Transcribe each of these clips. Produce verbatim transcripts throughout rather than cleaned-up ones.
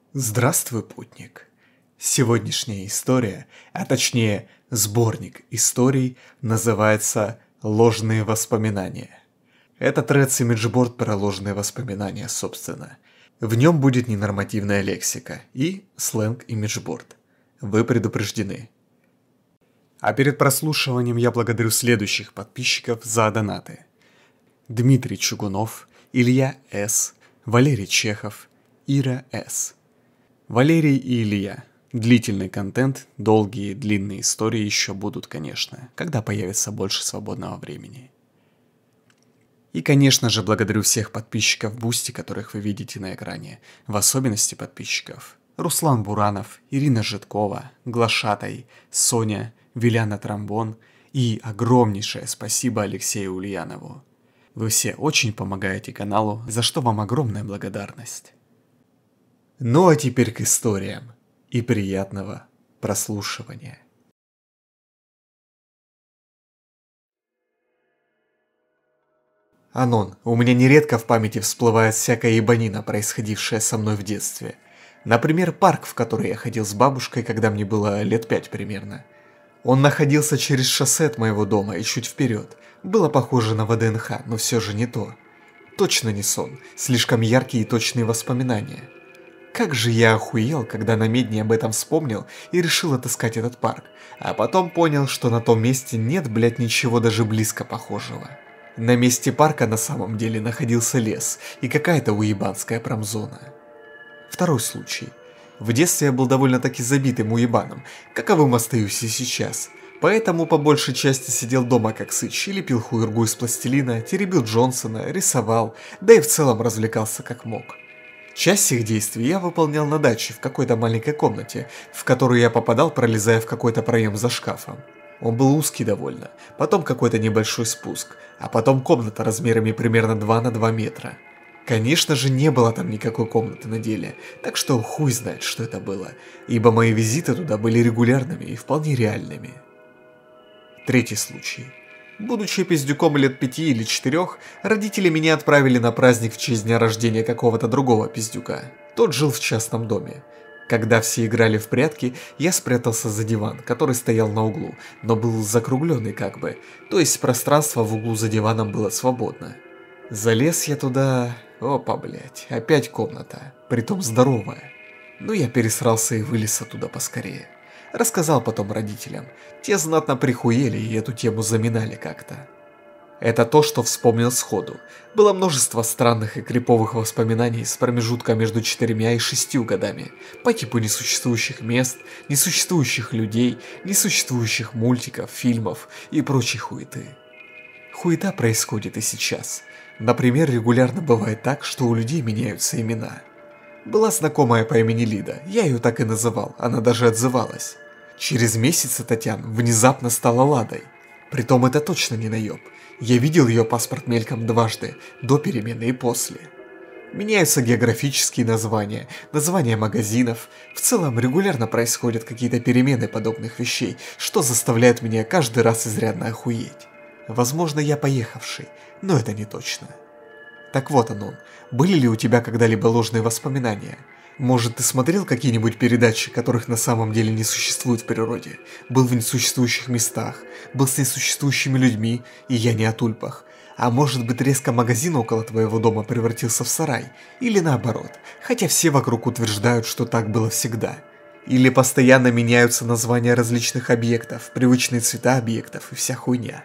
Здравствуй, путник. Сегодняшняя история, а точнее сборник историй, называется «Ложные воспоминания». Это тред с имиджборд про ложные воспоминания, собственно. В нем будет ненормативная лексика и сленг имиджборд. Вы предупреждены. А перед прослушиванием я благодарю следующих подписчиков за донаты. Дмитрий Чугунов, Илья С., Валерий Чехов, Ира С. Валерий и Илья. Длительный контент, долгие, длинные истории еще будут, конечно, когда появится больше свободного времени. И, конечно же, благодарю всех подписчиков Бусти, которых вы видите на экране, в особенности подписчиков Руслан Буранов, Ирина Житкова, Глашатай, Соня, Виляна Тромбон и огромнейшее спасибо Алексею Ульянову. Вы все очень помогаете каналу, за что вам огромная благодарность. Ну а теперь к историям и приятного прослушивания. Анон, у меня нередко в памяти всплывает всякая ебанина, происходившая со мной в детстве. Например, парк, в который я ходил с бабушкой, когда мне было лет пять примерно. Он находился через шоссе от моего дома и чуть вперед. Было похоже на ВДНХ, но все же не то. Точно не сон, слишком яркие и точные воспоминания. Как же я охуел, когда на медне об этом вспомнил и решил отыскать этот парк, а потом понял, что на том месте нет, блять, ничего даже близко похожего. На месте парка на самом деле находился лес и какая-то уебанская промзона. Второй случай. В детстве я был довольно-таки забитым уебаном, каковым остаюсь и сейчас. Поэтому по большей части сидел дома как сыч или пил хуйргу из пластилина, теребил Джонсона, рисовал, да и в целом развлекался как мог. Часть всех действий я выполнял на даче в какой-то маленькой комнате, в которую я попадал, пролезая в какой-то проем за шкафом. Он был узкий довольно, потом какой-то небольшой спуск, а потом комната размерами примерно два на два метра. Конечно же, не было там никакой комнаты на деле, так что хуй знает, что это было, ибо мои визиты туда были регулярными и вполне реальными. Третий случай. Будучи пиздюком лет пяти или четырех, родители меня отправили на праздник в честь дня рождения какого-то другого пиздюка. Тот жил в частном доме. Когда все играли в прятки, я спрятался за диван, который стоял на углу, но был закругленный как бы, то есть пространство в углу за диваном было свободно. Залез я туда... Опа, блять, опять комната, притом здоровая. Ну я пересрался и вылез оттуда поскорее. Рассказал потом родителям. Те знатно прихуели и эту тему заминали как-то. Это то, что вспомнил сходу. Было множество странных и криповых воспоминаний с промежутком между четырьмя и шестью годами. По типу несуществующих мест, несуществующих людей, несуществующих мультиков, фильмов и прочей хуеты. Хуета происходит и сейчас. Например, регулярно бывает так, что у людей меняются имена. Была знакомая по имени Лида, я ее так и называл, она даже отзывалась. Через месяц Татьяна внезапно стала Ладой. Притом это точно не наеб. Я видел ее паспорт мельком дважды, до перемены и после. Меняются географические названия, названия магазинов. В целом регулярно происходят какие-то перемены подобных вещей, что заставляет меня каждый раз изрядно охуеть. Возможно, я поехавший, но это не точно. Так вот, Анон, были ли у тебя когда-либо ложные воспоминания? Может, ты смотрел какие-нибудь передачи, которых на самом деле не существует в природе? Был в несуществующих местах, был с несуществующими людьми, и я не о тульпах. А может быть, резко магазин около твоего дома превратился в сарай? Или наоборот, хотя все вокруг утверждают, что так было всегда. Или постоянно меняются названия различных объектов, привычные цвета объектов и вся хуйня.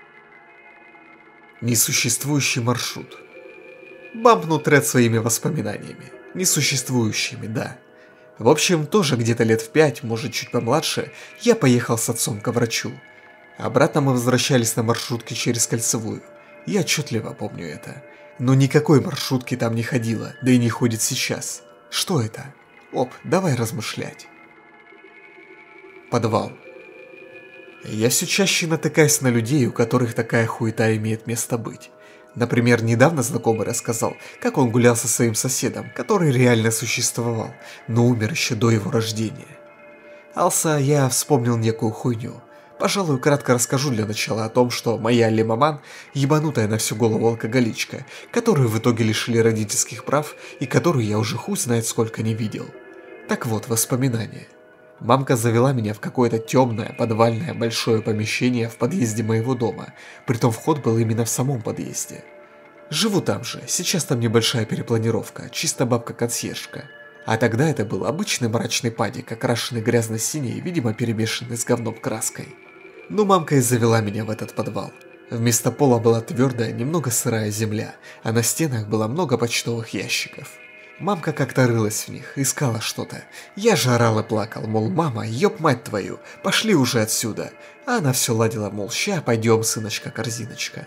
Несуществующий маршрут. Бампну тред своими воспоминаниями. Несуществующими, да. В общем, тоже где-то лет в пять, может чуть помладше, я поехал с отцом к врачу. Обратно мы возвращались на маршрутке через Кольцевую. Я отчетливо помню это. Но никакой маршрутки там не ходило, да и не ходит сейчас. Что это? Оп, давай размышлять. Подвал. Я все чаще натыкаюсь на людей, у которых такая хуета имеет место быть. Например, недавно знакомый рассказал, как он гулял со своим соседом, который реально существовал, но умер еще до его рождения. Алса, я вспомнил некую хуйню. Пожалуй, кратко расскажу для начала о том, что моя Лимаман – ебанутая на всю голову алкоголичка, которую в итоге лишили родительских прав и которую я уже хуй знает сколько не видел. Так вот, воспоминания. Мамка завела меня в какое-то темное, подвальное, большое помещение в подъезде моего дома, притом вход был именно в самом подъезде. Живу там же, сейчас там небольшая перепланировка, чисто бабка-консьержка. А тогда это был обычный мрачный падик, окрашенный грязно-синей, видимо перемешанный с говном краской. Ну, мамка и завела меня в этот подвал. Вместо пола была твердая, немного сырая земля, а на стенах было много почтовых ящиков. Мамка как-то рылась в них, искала что-то. Я же орал и плакал, мол, мама, ёб мать твою, пошли уже отсюда. А она все ладила, мол, ща пойдем, сыночка-корзиночка.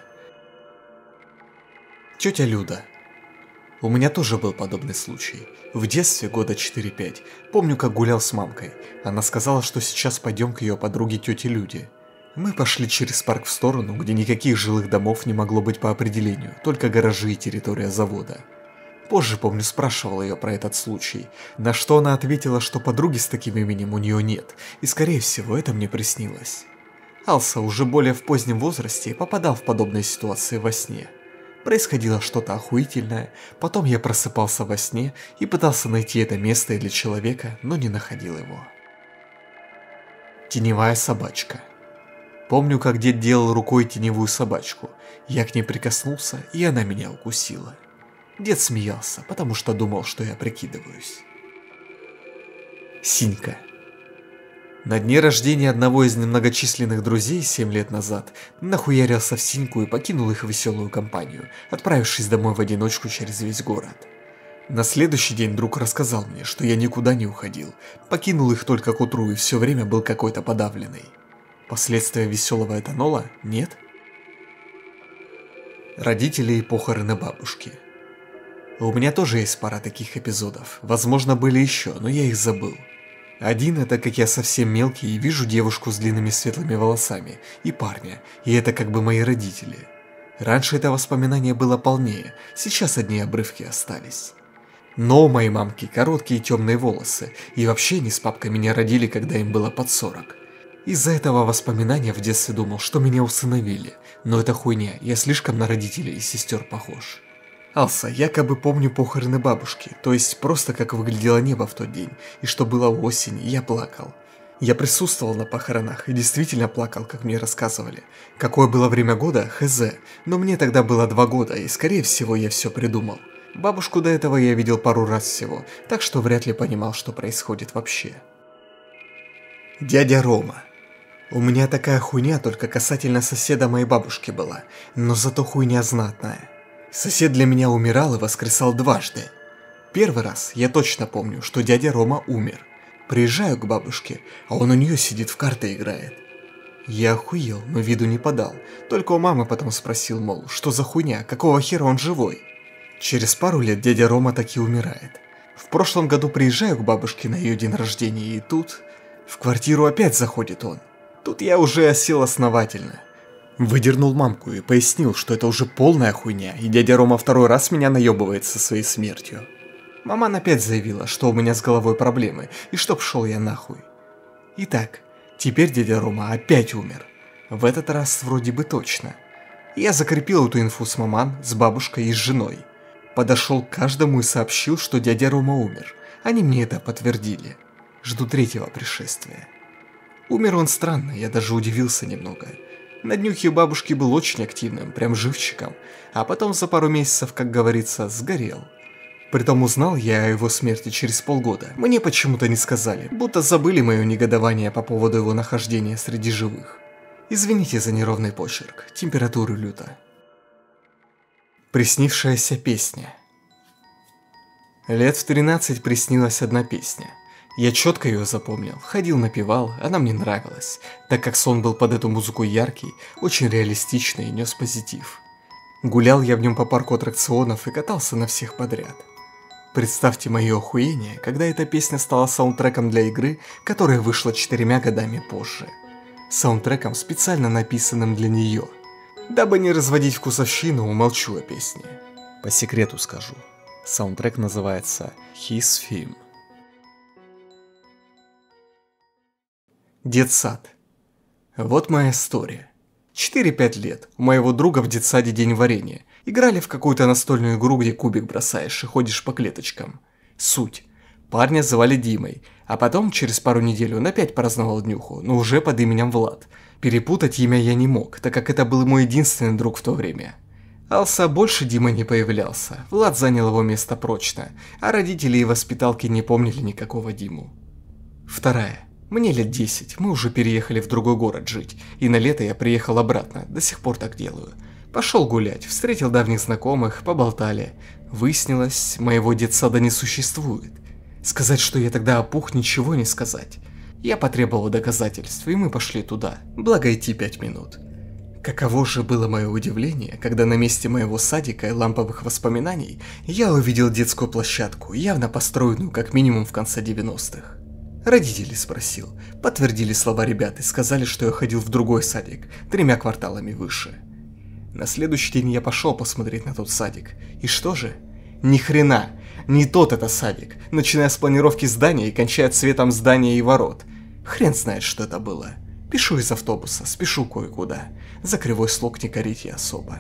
Тетя Люда. У меня тоже был подобный случай. В детстве, года четыре-пять, помню, как гулял с мамкой. Она сказала, что сейчас пойдем к ее подруге тете Люде. Мы пошли через парк в сторону, где никаких жилых домов не могло быть по определению, только гаражи и территория завода. Позже, помню, спрашивал ее про этот случай, на что она ответила, что подруги с таким именем у нее нет, и скорее всего это мне приснилось. Алса уже более в позднем возрасте попадал в подобные ситуации во сне. Происходило что-то охуительное, потом я просыпался во сне и пытался найти это место или человека, но не находил его. Теневая собачка. Помню, как дед делал рукой теневую собачку. Я к ней прикоснулся, и она меня укусила. Дед смеялся, потому что думал, что я прикидываюсь. Синька. На дне рождения одного из немногочисленных друзей семь лет назад нахуярился в Синьку и покинул их веселую компанию, отправившись домой в одиночку через весь город. На следующий день друг рассказал мне, что я никуда не уходил, покинул их только к утру и все время был какой-то подавленный. Последствия веселого этанола? Нет? Родители и похороны бабушки. У меня тоже есть пара таких эпизодов, возможно были еще, но я их забыл. Один это как я совсем мелкий и вижу девушку с длинными светлыми волосами, и парня, и это как бы мои родители. Раньше это воспоминание было полнее, сейчас одни обрывки остались. Но у моей мамки короткие темные волосы, и вообще они с папкой меня родили, когда им было под сорок. Из-за этого воспоминания в детстве думал, что меня усыновили, но это хуйня, я слишком на родителей и сестер похож. Алса, якобы помню похороны бабушки, то есть просто как выглядело небо в тот день, и что было осень, и я плакал. Я присутствовал на похоронах и действительно плакал, как мне рассказывали. Какое было время года, хз, но мне тогда было два года, и скорее всего я все придумал. Бабушку до этого я видел пару раз всего, так что вряд ли понимал, что происходит вообще. Дядя Рома. У меня такая хуйня только касательно соседа моей бабушки была, но зато хуйня знатная. Сосед для меня умирал и воскресал дважды. Первый раз я точно помню, что дядя Рома умер. Приезжаю к бабушке, а он у нее сидит в карты играет. Я охуел, но виду не подал. Только у мамы потом спросил, мол, что за хуйня, какого хера он живой? Через пару лет дядя Рома таки умирает. В прошлом году приезжаю к бабушке на ее день рождения, и тут... В квартиру опять заходит он. Тут я уже осел основательно. Выдернул мамку и пояснил, что это уже полная хуйня, и дядя Рома второй раз меня наебывает со своей смертью. Маман опять заявила, что у меня с головой проблемы, и чтоб шел я нахуй. Итак, теперь дядя Рома опять умер. В этот раз вроде бы точно. Я закрепил эту инфу с маман, с бабушкой и с женой. Подошел к каждому и сообщил, что дядя Рома умер. Они мне это подтвердили. Жду третьего пришествия. Умер он странно, я даже удивился немного. На днюхе бабушки был очень активным, прям живчиком, а потом за пару месяцев, как говорится, сгорел. Притом узнал я о его смерти через полгода. Мне почему-то не сказали, будто забыли мое негодование по поводу его нахождения среди живых. Извините за неровный почерк, температуру люто. Приснившаяся песня. Лет в тринадцать приснилась одна песня. Я четко ее запомнил, ходил напевал, она мне нравилась, так как сон был под эту музыку яркий, очень реалистичный и нес позитив. Гулял я в нем по парку аттракционов и катался на всех подряд. Представьте мое охуение, когда эта песня стала саундтреком для игры, которая вышла четырьмя годами позже. Саундтреком, специально написанным для нее. Дабы не разводить вкусовщину, умолчу о песне. По секрету скажу. Саундтрек называется His Theme. Детсад. Вот моя история. четыре-пять лет. У моего друга в детсаде день варенья. Играли в какую-то настольную игру, где кубик бросаешь и ходишь по клеточкам. Суть. Парня звали Димой, а потом через пару недель он опять праздновал днюху, но уже под именем Влад. Перепутать имя я не мог, так как это был мой единственный друг в то время. Алса больше Дима не появлялся, Влад занял его место прочно, а родители и воспиталки не помнили никакого Диму. Вторая. Мне лет десять, мы уже переехали в другой город жить, и на лето я приехал обратно, до сих пор так делаю. Пошел гулять, встретил давних знакомых, поболтали. Выяснилось, моего детсада не существует. Сказать, что я тогда опух, ничего не сказать. Я потребовал доказательств, и мы пошли туда, благо идти пять минут. Каково же было мое удивление, когда на месте моего садика и ламповых воспоминаний я увидел детскую площадку, явно построенную как минимум в конце девяностых. Родителей спросил, подтвердили слова ребят и сказали, что я ходил в другой садик, тремя кварталами выше. На следующий день я пошел посмотреть на тот садик, и что же? Ни хрена, не тот это садик, начиная с планировки здания и кончая цветом здания и ворот. Хрен знает, что это было. Пишу из автобуса, спешу кое-куда. За кривой слог не корите особо.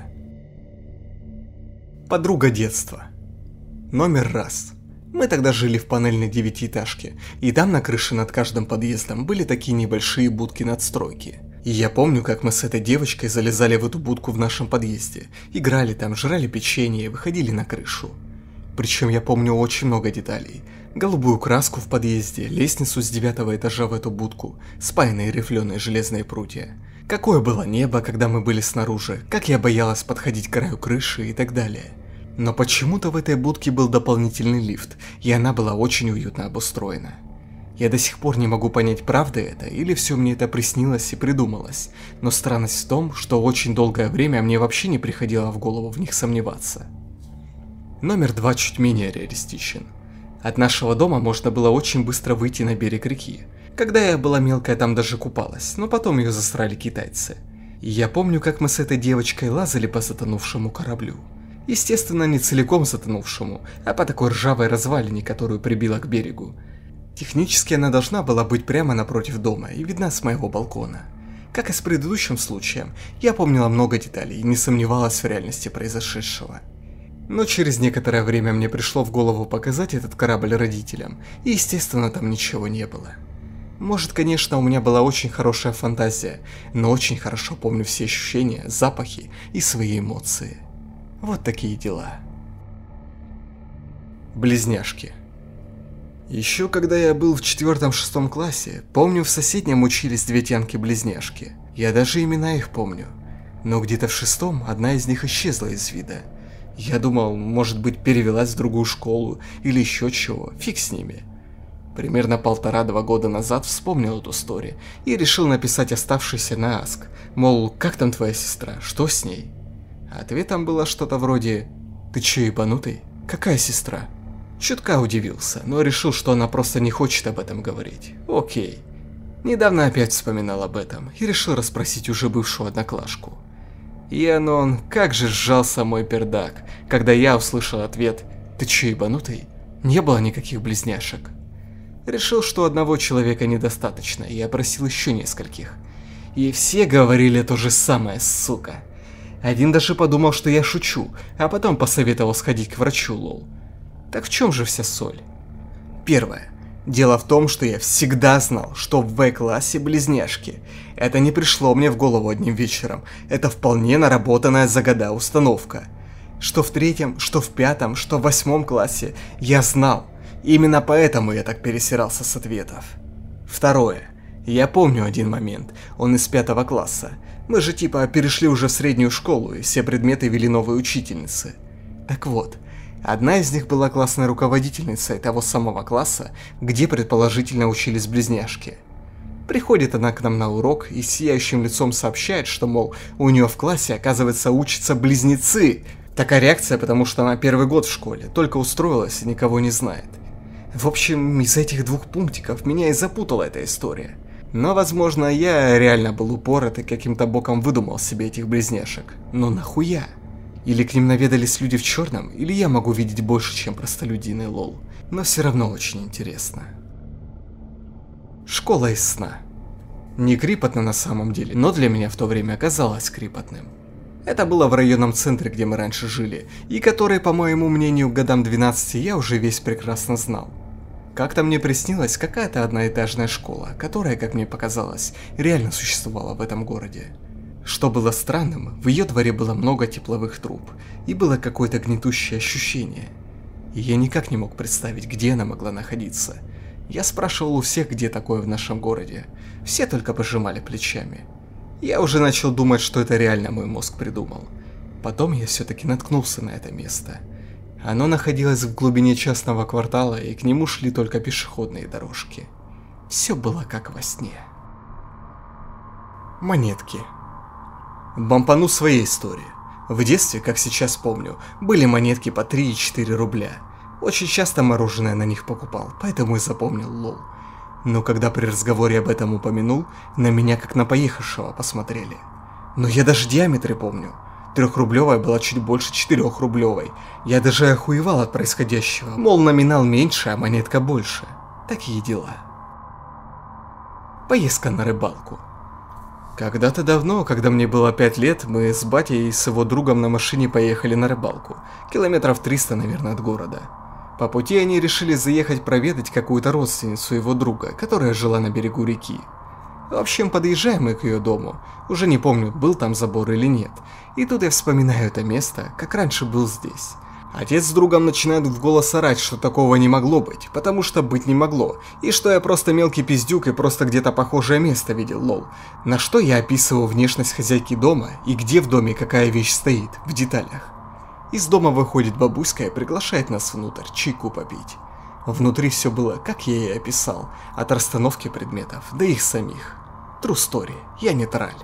Подруга детства. Номер раз. Мы тогда жили в панельной девятиэтажке, и там на крыше над каждым подъездом были такие небольшие будки-надстройки. И я помню, как мы с этой девочкой залезали в эту будку в нашем подъезде, играли там, жрали печенье и выходили на крышу. Причем я помню очень много деталей. Голубую краску в подъезде, лестницу с девятого этажа в эту будку, спаянные рифленые железные прутья. Какое было небо, когда мы были снаружи, как я боялась подходить к краю крыши и так далее. Но почему-то в этой будке был дополнительный лифт, и она была очень уютно обустроена. Я до сих пор не могу понять, правда это, или все мне это приснилось и придумалось, но странность в том, что очень долгое время мне вообще не приходило в голову в них сомневаться. Номер два чуть менее реалистичен. От нашего дома можно было очень быстро выйти на берег реки. Когда я была мелкая, там даже купалась, но потом ее засрали китайцы. И я помню, как мы с этой девочкой лазали по затонувшему кораблю. Естественно, не целиком затонувшему, а по такой ржавой развалине, которую прибило к берегу. Технически она должна была быть прямо напротив дома и видна с моего балкона. Как и с предыдущим случаем, я помнила много деталей и не сомневалась в реальности произошедшего. Но через некоторое время мне пришло в голову показать этот корабль родителям, и естественно там ничего не было. Может, конечно, у меня была очень хорошая фантазия, но очень хорошо помню все ощущения, запахи и свои эмоции. Вот такие дела. Близняшки. Еще когда я был в четвертом-шестом классе, помню, в соседнем учились две тянки-близняшки. Я даже имена их помню. Но где-то в шестом одна из них исчезла из вида. Я думал, может быть, перевелась в другую школу или еще чего, фиг с ними. Примерно полтора-два года назад вспомнил эту историю и решил написать оставшийся на аск, мол, как там твоя сестра, что с ней? Ответом было что-то вроде «Ты че, ебанутый? Какая сестра?» Чутка удивился, но решил, что она просто не хочет об этом говорить. Окей. Недавно опять вспоминал об этом и решил расспросить уже бывшую одноклашку. И Анон, как же сжался мой пердак, когда я услышал ответ «Ты че, ебанутый? Не было никаких близняшек». Решил, что одного человека недостаточно, и опросил еще нескольких. И все говорили то же самое, сука. Один даже подумал, что я шучу, а потом посоветовал сходить к врачу, лол. Так в чем же вся соль? Первое. Дело в том, что я всегда знал, что в В-классе близняшки. Это не пришло мне в голову одним вечером, это вполне наработанная за года установка. Что в третьем, что в пятом, что в восьмом классе, я знал. Именно поэтому я так пересирался с ответов. Второе. Я помню один момент, он из пятого класса. Мы же типа перешли уже в среднюю школу, и все предметы вели новые учительницы. Так вот, одна из них была классной руководительницей того самого класса, где предположительно учились близняшки. Приходит она к нам на урок и с сияющим лицом сообщает, что, мол, у нее в классе, оказывается, учатся близнецы. Такая реакция, потому что она первый год в школе, только устроилась и никого не знает. В общем, из этих двух пунктиков меня и запутала эта история. Но, возможно, я реально был упорот и каким-то боком выдумал себе этих близняшек. Но нахуя? Или к ним наведались люди в черном, или я могу видеть больше, чем простолюдины, лол. Но все равно очень интересно. Школа из сна. Не крипотно на самом деле, но для меня в то время оказалось крипотным. Это было в районном центре, где мы раньше жили, и который, по моему мнению, к годам двенадцати я уже весь прекрасно знал. Как-то мне приснилась какая-то одноэтажная школа, которая, как мне показалось, реально существовала в этом городе. Что было странным, в ее дворе было много тепловых труб, и было какое-то гнетущее ощущение. И я никак не мог представить, где она могла находиться. Я спрашивал у всех, где такое в нашем городе. Все только пожимали плечами. Я уже начал думать, что это реально мой мозг придумал. Потом я все-таки наткнулся на это место. Оно находилось в глубине частного квартала, и к нему шли только пешеходные дорожки. Все было как во сне. Монетки. Бампану своей истории. В детстве, как сейчас помню, были монетки по три и четыре рубля. Очень часто мороженое на них покупал, поэтому и запомнил, лол. Но когда при разговоре об этом упомянул, на меня как на поехавшего посмотрели. Но я даже диаметры помню. Трехрублевая была чуть больше четырехрублевой. Я даже охуевал от происходящего. Мол, номинал меньше, а монетка больше. Такие дела. Поездка на рыбалку. Когда-то давно, когда мне было пять лет, мы с батей и с его другом на машине поехали на рыбалку. Километров триста, наверное, от города. По пути они решили заехать проведать какую-то родственницу его друга, которая жила на берегу реки. В общем, подъезжаем мы к ее дому. Уже не помню, был там забор или нет. И тут я вспоминаю это место, как раньше был здесь. Отец с другом начинают в голос орать, что такого не могло быть, потому что быть не могло, и что я просто мелкий пиздюк и просто где-то похожее место видел, лол. На что я описываю внешность хозяйки дома и где в доме какая вещь стоит, в деталях. Из дома выходит бабуська и приглашает нас внутрь чайку попить. Внутри все было, как я и описал, от расстановки предметов до их самих. True story, я не траль.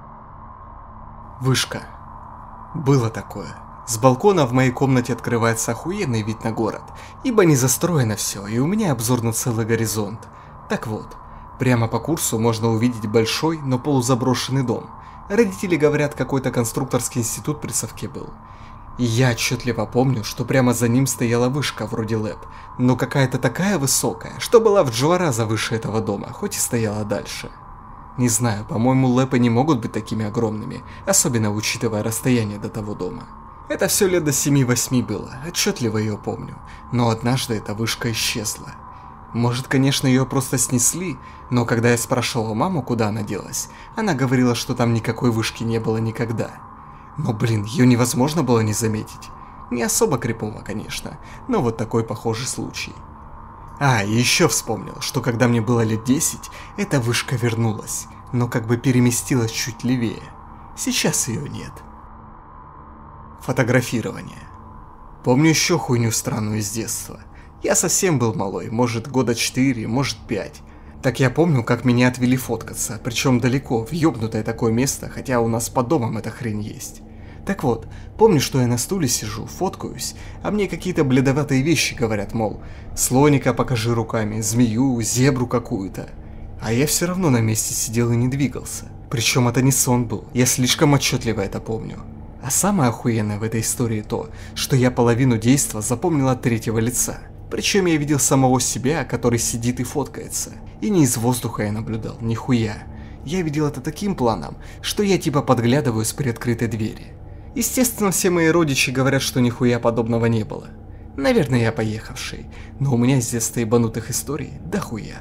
Вышка. Было такое. С балкона в моей комнате открывается охуенный вид на город, ибо не застроено все, и у меня обзор на целый горизонт. Так вот, прямо по курсу можно увидеть большой, но полузаброшенный дом. Родители говорят, какой-то конструкторский институт при совке был. И я отчетливо помню, что прямо за ним стояла вышка вроде ЛЭП, но какая-то такая высокая, что была в два раза выше этого дома, хоть и стояла дальше. Не знаю, по-моему, ЛЭПы не могут быть такими огромными, особенно учитывая расстояние до того дома. Это все лет до семи-восьми было, отчетливо ее помню, но однажды эта вышка исчезла. Может, конечно, ее просто снесли, но когда я спрашивал маму, куда она делась, она говорила, что там никакой вышки не было никогда. Но, блин, ее невозможно было не заметить. Не особо крипово, конечно, но вот такой похожий случай. А, и еще вспомнил, что когда мне было лет десять, эта вышка вернулась, но как бы переместилась чуть левее. Сейчас ее нет. Фотографирование. Помню еще хуйню странную из детства. Я совсем был малой, может года четыре, может пять. Так я помню, как меня отвели фоткаться, причем далеко, в ёбнутое такое место, хотя у нас под домом эта хрень есть. Так вот, помню, что я на стуле сижу, фоткаюсь, а мне какие-то бледоватые вещи говорят, мол, слоника покажи руками, змею, зебру какую-то. А я все равно на месте сидел и не двигался. Причем это не сон был, я слишком отчетливо это помню. А самое охуенное в этой истории то, что я половину действа запомнил от третьего лица. Причем я видел самого себя, который сидит и фоткается. И не из воздуха я наблюдал, нихуя. Я видел это таким планом, что я типа подглядываю с приоткрытой двери. Естественно, все мои родичи говорят, что нихуя подобного не было. Наверное, я поехавший, но у меня с детства ебанутых историй дохуя.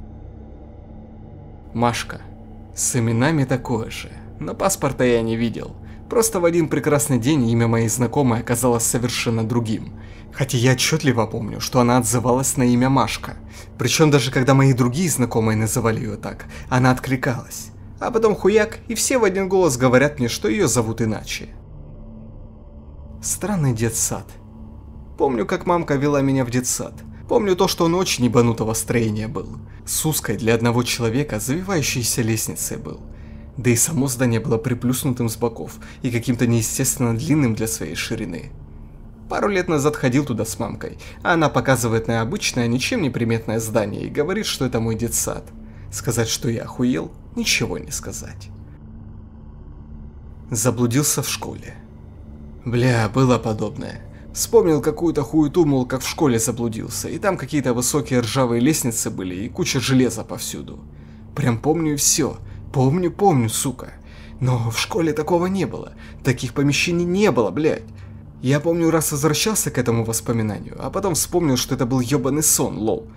Машка. С именами такое же, но паспорта я не видел. Просто в один прекрасный день имя моей знакомой оказалось совершенно другим. Хотя я отчетливо помню, что она отзывалась на имя Машка. Причем даже когда мои другие знакомые называли ее так, она откликалась. А потом хуяк, и все в один голос говорят мне, что ее зовут иначе. Странный детсад. Помню, как мамка вела меня в детсад. Помню то, что он очень ебанутого строения был. С узкой для одного человека завивающейся лестницей был. Да и само здание было приплюснутым с боков и каким-то неестественно длинным для своей ширины. Пару лет назад ходил туда с мамкой, а она показывает на обычное, ничем не приметное здание и говорит, что это мой детсад. Сказать, что я охуел, ничего не сказать. Заблудился в школе. Бля, было подобное. Вспомнил какую-то хуету, мол, как в школе заблудился, и там какие-то высокие ржавые лестницы были и куча железа повсюду. Прям помню и все. Помню, помню, сука. Но в школе такого не было. Таких помещений не было, блядь. Я помню, раз возвращался к этому воспоминанию, а потом вспомнил, что это был ебаный сон, лол.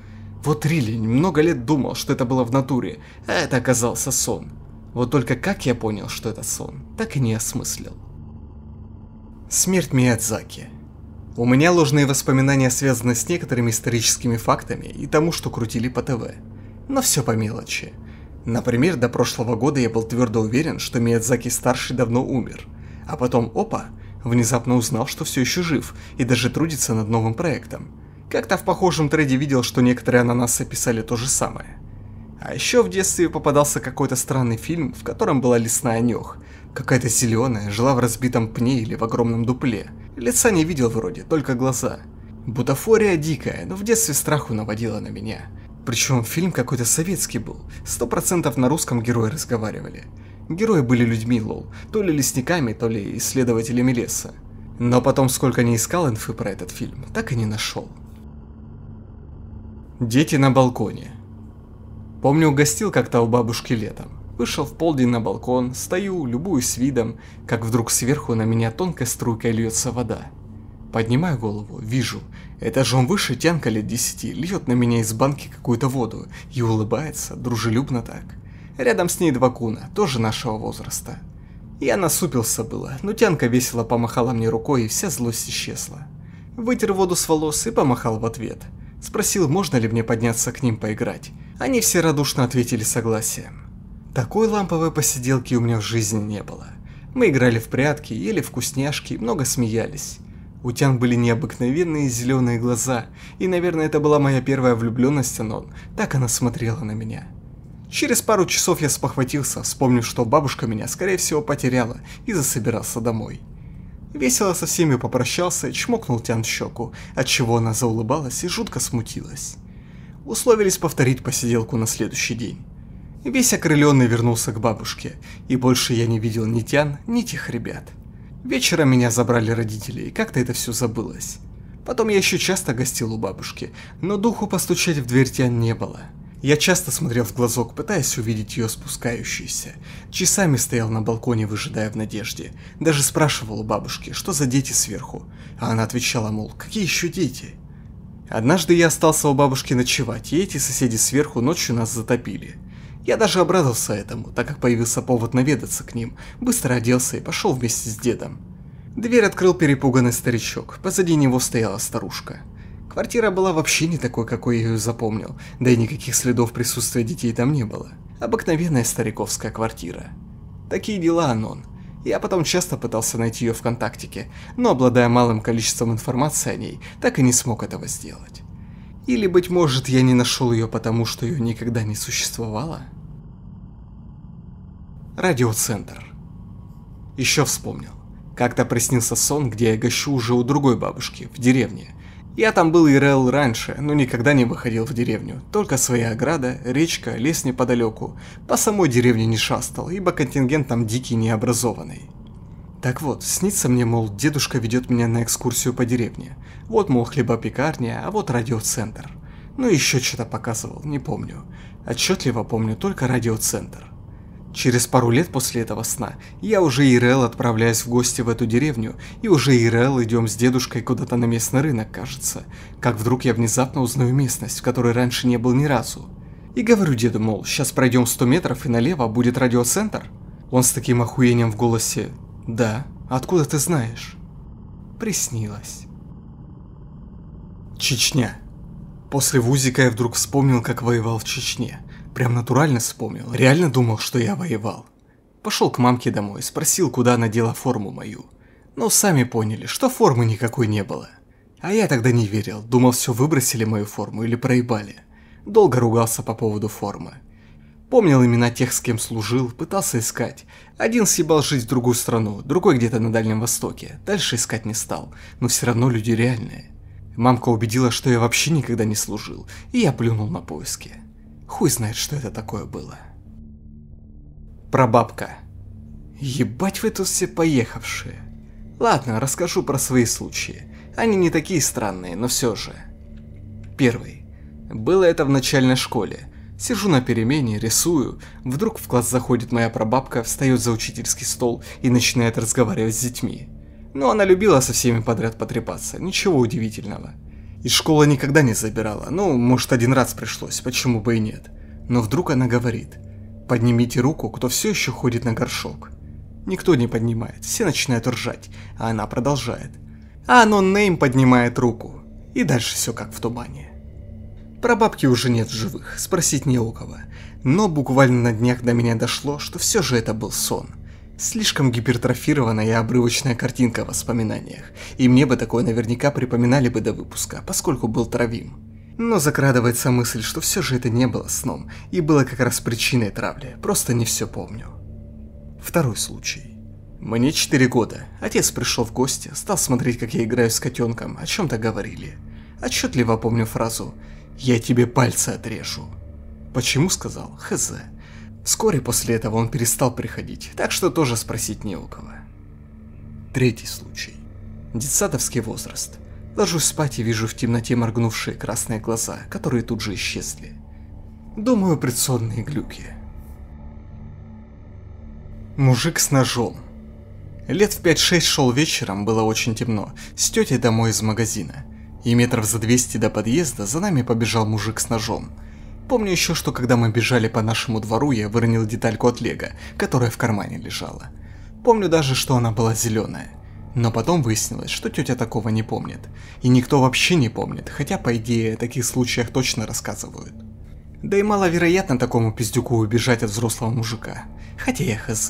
Вот Рили много лет думал, что это было в натуре, а это оказался сон. Вот только как я понял, что это сон, так и не осмыслил. Смерть Миядзаки. У меня ложные воспоминания связаны с некоторыми историческими фактами и тому, что крутили по ТВ. Но все по мелочи. Например, до прошлого года я был твердо уверен, что Миядзаки-старший давно умер. А потом, опа, внезапно узнал, что все еще жив и даже трудится над новым проектом. Как-то в похожем треде видел, что некоторые ананасы писали то же самое. А еще в детстве попадался какой-то странный фильм, в котором была лесная нёх. Какая-то зеленая, жила в разбитом пне или в огромном дупле. Лица не видел вроде, только глаза. Бутафория дикая, но в детстве страху наводила на меня. Причем фильм какой-то советский был, сто процентов на русском герои разговаривали. Герои были людьми, лол, то ли лесниками, то ли исследователями леса. Но потом сколько не искал инфы про этот фильм, так и не нашел. Дети на балконе. Помню, угостил как-то у бабушки летом. Вышел в полдень на балкон, стою, любуюсь видом, как вдруг сверху на меня тонкой струйкой льется вода. Поднимаю голову, вижу, этажом выше тянка лет десяти льет на меня из банки какую-то воду и улыбается, дружелюбно так. Рядом с ней два куна, тоже нашего возраста. Я насупился было, но тянка весело помахала мне рукой и вся злость исчезла. Вытер воду с волос и помахал в ответ. Спросил, можно ли мне подняться к ним поиграть. Они все радушно ответили согласием. Такой ламповой посиделки у меня в жизни не было. Мы играли в прятки, ели вкусняшки и много смеялись. У Тян были необыкновенные зеленые глаза, и, наверное, это была моя первая влюбленность в Анон, так она смотрела на меня. Через пару часов я спохватился, вспомнив, что бабушка меня, скорее всего, потеряла и засобирался домой. Весело со всеми попрощался и чмокнул Тян в щеку, отчего она заулыбалась и жутко смутилась. Условились повторить посиделку на следующий день. Весь окрыленный вернулся к бабушке, и больше я не видел ни Тян, ни тех ребят. Вечером меня забрали родители, и как-то это все забылось. Потом я еще часто гостил у бабушки, но духу постучать в дверь Тян не было. Я часто смотрел в глазок, пытаясь увидеть ее спускающуюся. Часами стоял на балконе, выжидая в надежде. Даже спрашивал у бабушки, что за дети сверху, а она отвечала, мол, какие еще дети? Однажды я остался у бабушки ночевать, и эти соседи сверху ночью нас затопили. Я даже обрадовался этому, так как появился повод наведаться к ним, быстро оделся и пошел вместе с дедом. Дверь открыл перепуганный старичок, позади него стояла старушка. Квартира была вообще не такой, какой я ее запомнил, да и никаких следов присутствия детей там не было. Обыкновенная стариковская квартира. Такие дела, Анон. Я потом часто пытался найти ее ВКонтактике, но, обладая малым количеством информации о ней, так и не смог этого сделать. Или, быть может, я не нашел ее потому, что ее никогда не существовало? Радиоцентр. Еще вспомнил. Как-то приснился сон, где я гощу уже у другой бабушки, в деревне. Я там был и РЛ раньше, но никогда не выходил в деревню. Только своя ограда, речка, лес неподалеку. По самой деревне не шастал, ибо контингент там дикий, необразованный. Так вот, снится мне, мол, дедушка ведет меня на экскурсию по деревне. Вот, мол, хлебопекарня, а вот радиоцентр. Ну еще что-то показывал, не помню. Отчетливо помню только радиоцентр. Через пару лет после этого сна я уже и РЛ отправляюсь в гости в эту деревню, и уже и РЛ идем с дедушкой куда-то на местный рынок, кажется. Как вдруг я внезапно узнаю местность, в которой раньше не был ни разу. И говорю деду, мол, сейчас пройдем сто метров и налево будет радиоцентр. Он с таким охуением в голосе: «Да, откуда ты знаешь?» Приснилось. Чечня. После вузика я вдруг вспомнил, как воевал в Чечне. Прям натурально вспомнил, реально думал, что я воевал. Пошел к мамке домой, спросил, куда она дела форму мою. Но сами поняли, что формы никакой не было. А я тогда не верил, думал, все выбросили мою форму или проебали. Долго ругался по поводу формы. Помнил имена тех, с кем служил, пытался искать. Один съебал жить в другую страну, другой где-то на Дальнем Востоке. Дальше искать не стал, но все равно люди реальные. Мамка убедила, что я вообще никогда не служил, и я плюнул на поиски. Хуй знает, что это такое было. Прабабка. Ебать вы тут все поехавшие. Ладно, расскажу про свои случаи. Они не такие странные, но все же. Первый. Было это в начальной школе. Сижу на перемене, рисую. Вдруг в класс заходит моя прабабка, встает за учительский стол и начинает разговаривать с детьми. Но она любила со всеми подряд потрепаться, ничего удивительного. Из школы никогда не забирала, ну, может, один раз пришлось, почему бы и нет. Но вдруг она говорит: поднимите руку, кто все еще ходит на горшок. Никто не поднимает, все начинают ржать, а она продолжает. А ноннейм поднимает руку. И дальше все как в тумане. Про бабки уже нет в живых, спросить не у кого. Но буквально на днях до меня дошло, что все же это был сон. Слишком гипертрофированная и обрывочная картинка в воспоминаниях, и мне бы такое наверняка припоминали бы до выпуска, поскольку был травим. Но закрадывается мысль, что все же это не было сном, и было как раз причиной травли, просто не все помню. Второй случай. Мне четыре года, отец пришел в гости, стал смотреть, как я играю с котенком, о чем-то говорили. Отчетливо помню фразу «Я тебе пальцы отрежу». Почему сказал? Хз. Вскоре после этого он перестал приходить, так что тоже спросить не у кого. Третий случай. Детсадовский возраст. Ложусь спать и вижу в темноте моргнувшие красные глаза, которые тут же исчезли. Думаю, предсонные глюки. Мужик с ножом. Лет в пять-шесть шел вечером, было очень темно, с тетей домой из магазина. И метров за двести до подъезда за нами побежал мужик с ножом. Помню еще, что когда мы бежали по нашему двору, я выронил детальку от лего, которая в кармане лежала. Помню даже, что она была зеленая. Но потом выяснилось, что тетя такого не помнит. И никто вообще не помнит, хотя по идее о таких случаях точно рассказывают. Да и маловероятно такому пиздюку убежать от взрослого мужика. Хотя я хз.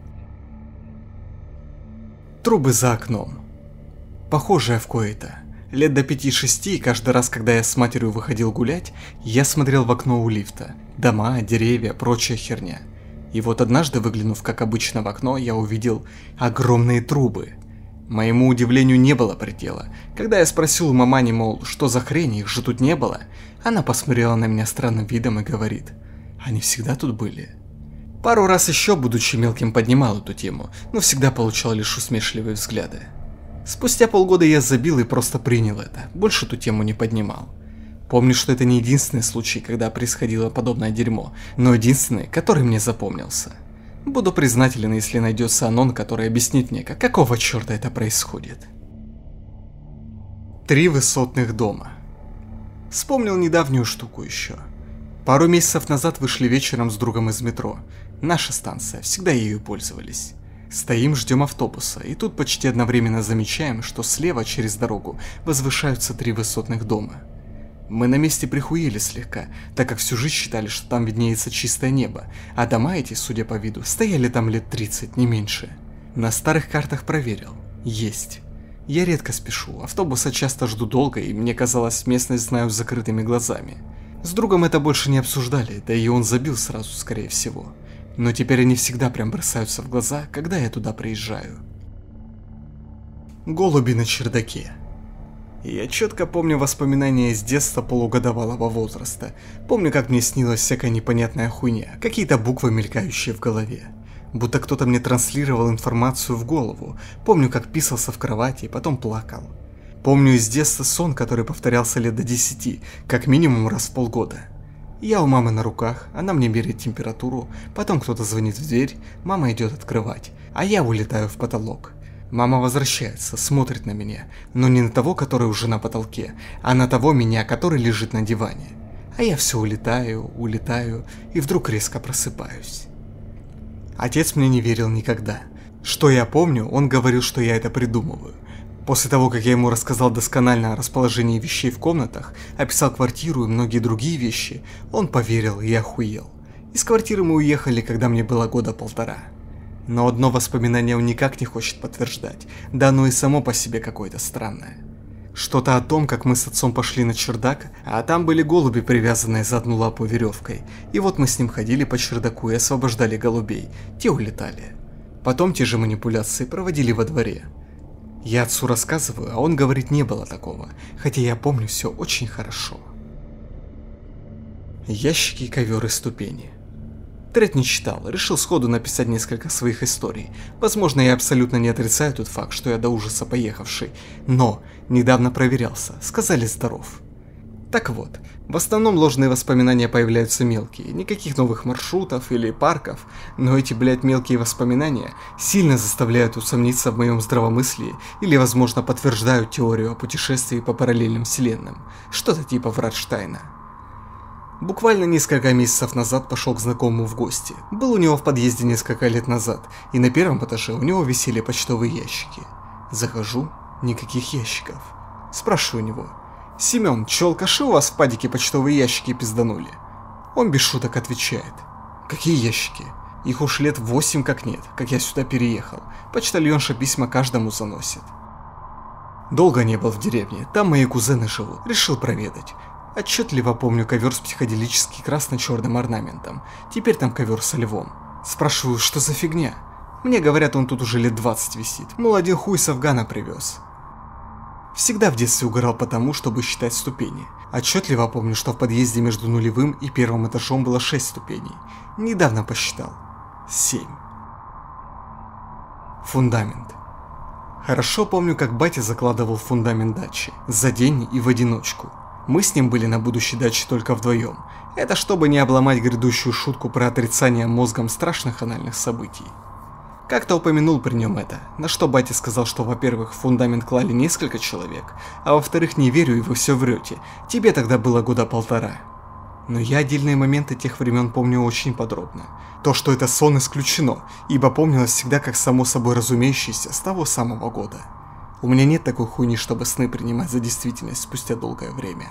Трубы за окном. Похожее в кои-то. Лет до пяти-шести, каждый раз, когда я с матерью выходил гулять, я смотрел в окно у лифта. Дома, деревья, прочая херня. И вот однажды, выглянув как обычно в окно, я увидел огромные трубы. Моему удивлению не было предела. Когда я спросил у мамани, мол, что за хрень, их же тут не было, она посмотрела на меня странным видом и говорит: они всегда тут были. Пару раз еще, будучи мелким, поднимал эту тему, но всегда получал лишь усмешливые взгляды. Спустя полгода я забил и просто принял это, больше эту тему не поднимал. Помню, что это не единственный случай, когда происходило подобное дерьмо, но единственный, который мне запомнился. Буду признателен, если найдется анон, который объяснит мне, как, какого черта это происходит. Три высотных дома. Вспомнил недавнюю штуку еще. Пару месяцев назад вышли вечером с другом из метро. Наша станция, всегда ею пользовались. Стоим, ждем автобуса, и тут почти одновременно замечаем, что слева через дорогу возвышаются три высотных дома. Мы на месте прихуели слегка, так как всю жизнь считали, что там виднеется чистое небо, а дома эти, судя по виду, стояли там лет тридцать, не меньше. На старых картах проверил. Есть. Я редко спешу, автобуса часто жду долго, и мне казалось, местность знаю с закрытыми глазами. С другом это больше не обсуждали, да и он забил сразу, скорее всего. Но теперь они всегда прям бросаются в глаза, когда я туда приезжаю. Голуби на чердаке. Я четко помню воспоминания из детства полугодовалого возраста. Помню, как мне снилась всякая непонятная хуйня, какие-то буквы, мелькающие в голове. Будто кто-то мне транслировал информацию в голову. Помню, как писался в кровати и потом плакал. Помню из детства сон, который повторялся лет до десяти, как минимум раз в полгода. Я у мамы на руках, она мне меряет температуру, потом кто-то звонит в дверь, мама идет открывать, а я улетаю в потолок. Мама возвращается, смотрит на меня, но не на того, который уже на потолке, а на того меня, который лежит на диване. А я все улетаю, улетаю, и вдруг резко просыпаюсь. Отец мне не верил никогда. Что я помню, он говорил, что я это придумываю. После того, как я ему рассказал досконально о расположении вещей в комнатах, описал квартиру и многие другие вещи, он поверил и охуел. Из квартиры мы уехали, когда мне было года полтора. Но одно воспоминание он никак не хочет подтверждать, да оно и само по себе какое-то странное. Что-то о том, как мы с отцом пошли на чердак, а там были голуби, привязанные за одну лапу веревкой, и вот мы с ним ходили по чердаку и освобождали голубей, те улетали. Потом те же манипуляции проводили во дворе. Я отцу рассказываю, а он говорит, не было такого, хотя я помню все очень хорошо. Ящики, ковер и ступени. Тред не читал, решил сходу написать несколько своих историй. Возможно, я абсолютно не отрицаю тот факт, что я до ужаса поехавший, но недавно проверялся, сказали здоров. Так вот, в основном ложные воспоминания появляются мелкие, никаких новых маршрутов или парков, но эти, блядь, мелкие воспоминания сильно заставляют усомниться в моем здравомыслии или, возможно, подтверждают теорию о путешествии по параллельным вселенным, что-то типа Вратштайна. Буквально несколько месяцев назад пошел к знакомому в гости, был у него в подъезде несколько лет назад, и на первом этаже у него висели почтовые ящики. Захожу, никаких ящиков. Спрашиваю у него: «Семен, чё, алкаши у вас в падике почтовые ящики пизданули?» Он без шуток отвечает: «Какие ящики? Их уж лет восемь как нет, как я сюда переехал. Почтальонша письма каждому заносит». Долго не был в деревне, там мои кузены живут, решил проведать. Отчетливо помню ковер с психоделически красно-черным орнаментом, теперь там ковер со львом. Спрашиваю, что за фигня? Мне говорят, он тут уже лет двадцать висит, мол, один хуй с Афгана привез. Всегда в детстве угорал потому, чтобы считать ступени. Отчетливо помню, что в подъезде между нулевым и первым этажом было шесть ступеней. Недавно посчитал. семь. Фундамент. Хорошо помню, как батя закладывал фундамент дачи. За день и в одиночку. Мы с ним были на будущей даче только вдвоем. Это чтобы не обломать грядущую шутку про отрицание мозгом страшных анальных событий. Как-то упомянул при нем это, на что батя сказал, что, во-первых, в фундамент клали несколько человек, а во-вторых, не верю, и вы все врете, тебе тогда было года полтора. Но я отдельные моменты тех времен помню очень подробно. То, что это сон, исключено, ибо помнилось всегда как само собой разумеющееся с того самого года. У меня нет такой хуйни, чтобы сны принимать за действительность спустя долгое время.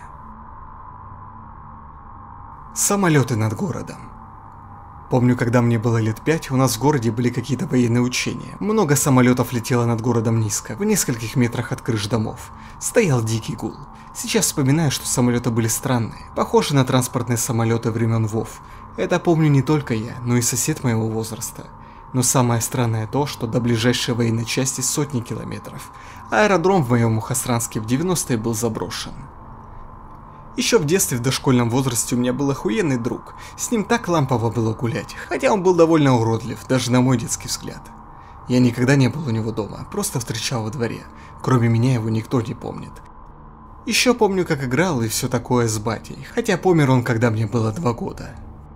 Самолеты над городом. Помню, когда мне было лет пять, у нас в городе были какие-то военные учения. Много самолетов летело над городом низко, в нескольких метрах от крыш домов. Стоял дикий гул. Сейчас вспоминаю, что самолеты были странные, похожи на транспортные самолеты времен ВОВ. Это помню не только я, но и сосед моего возраста. Но самое странное то, что до ближайшей военной части сотни километров. Аэродром в моем Мухосранске в девяностые был заброшен. Еще в детстве, в дошкольном возрасте, у меня был охуенный друг. С ним так лампово было гулять, хотя он был довольно уродлив, даже на мой детский взгляд. Я никогда не был у него дома, просто встречал во дворе. Кроме меня его никто не помнит. Еще помню, как играл и все такое с батей, хотя помер он, когда мне было два года.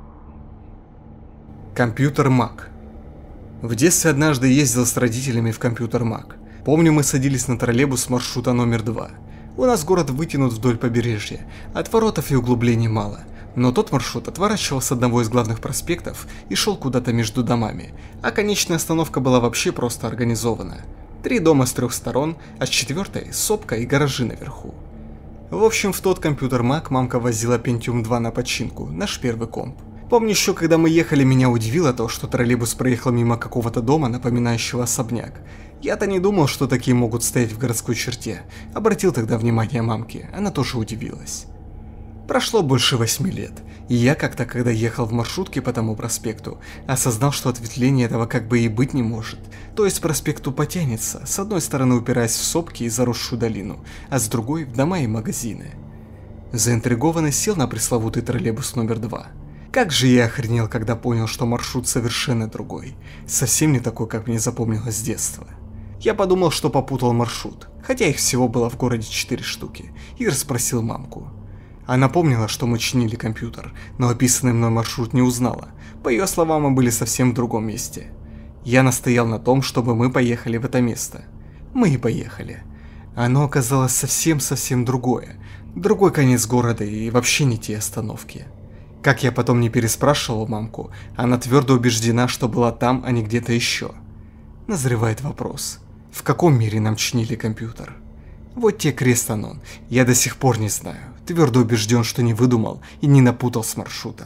Компьютер Мак. В детстве однажды ездил с родителями в компьютер Мак. Помню, мы садились на троллейбус маршрута номер два. У нас город вытянут вдоль побережья, отворотов и углублений мало, но тот маршрут отворачивал с одного из главных проспектов и шел куда-то между домами, а конечная остановка была вообще просто организована. Три дома с трех сторон, а с четвертой сопка и гаражи наверху. В общем, в тот компьютер Мак мамка возила Пентиум два на починку, наш первый комп. Помню еще, когда мы ехали, меня удивило то, что троллейбус проехал мимо какого-то дома, напоминающего особняк. Я-то не думал, что такие могут стоять в городской черте. Обратил тогда внимание мамки, она тоже удивилась. Прошло больше восьми лет, и я как-то, когда ехал в маршрутке по тому проспекту, осознал, что ответвление этого как бы и быть не может. То есть проспект тупо тянется, с одной стороны упираясь в сопки и заросшую долину, а с другой в дома и магазины. Заинтригованный сел на пресловутый троллейбус номер два. Как же я охренел, когда понял, что маршрут совершенно другой, совсем не такой, как мне запомнилось с детства. Я подумал, что попутал маршрут, хотя их всего было в городе четыре штуки, и расспросил мамку. Она помнила, что мы чинили компьютер, но описанный мной маршрут не узнала, по ее словам, мы были совсем в другом месте. Я настоял на том, чтобы мы поехали в это место. Мы и поехали. Оно оказалось совсем-совсем другое, другой конец города и вообще не те остановки. Как я потом не переспрашивал мамку, она твердо убеждена, что была там, а не где-то еще. Назревает вопрос, в каком мире нам чинили компьютер? Вот те крест-анон, я до сих пор не знаю, твердо убежден, что не выдумал и не напутал с маршрутом.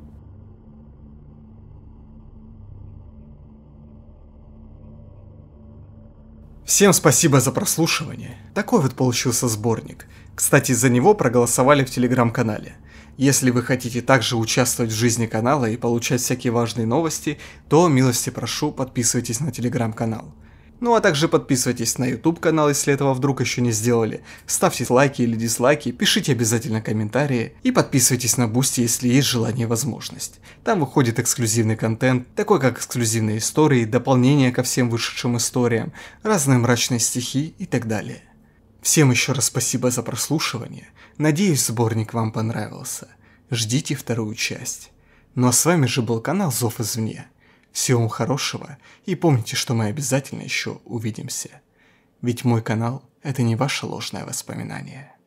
Всем спасибо за прослушивание. Такой вот получился сборник. Кстати, за него проголосовали в телеграм-канале. Если вы хотите также участвовать в жизни канала и получать всякие важные новости, то милости прошу, подписывайтесь на телеграм-канал. Ну а также подписывайтесь на ютуб канал, если этого вдруг еще не сделали, ставьте лайки или дизлайки, пишите обязательно комментарии и подписывайтесь на Бусти, если есть желание и возможность. Там выходит эксклюзивный контент, такой как эксклюзивные истории, дополнения ко всем вышедшим историям, разные мрачные стихи и так далее. Всем еще раз спасибо за прослушивание. Надеюсь, сборник вам понравился. Ждите вторую часть. Ну а с вами же был канал Зов Извне. Всего вам хорошего и помните, что мы обязательно еще увидимся. Ведь мой канал – это не ваше ложное воспоминание.